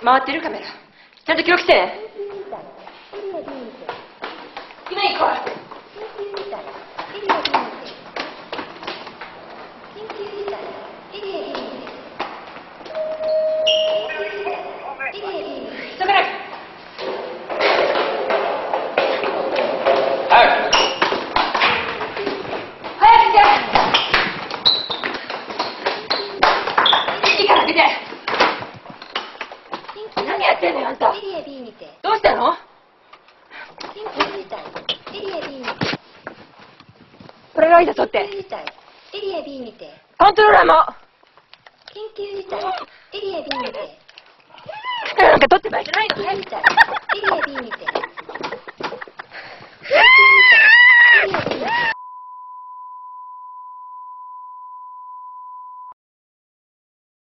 回ってるカメラ。ちゃんと記録してね。今行こう。急がなきゃ。早く来て。いいから開けて。何やってんのよあんた。どうしたの？これがいいだ取って。コントローラーも。カメラなんか撮って場合じゃないの。早く。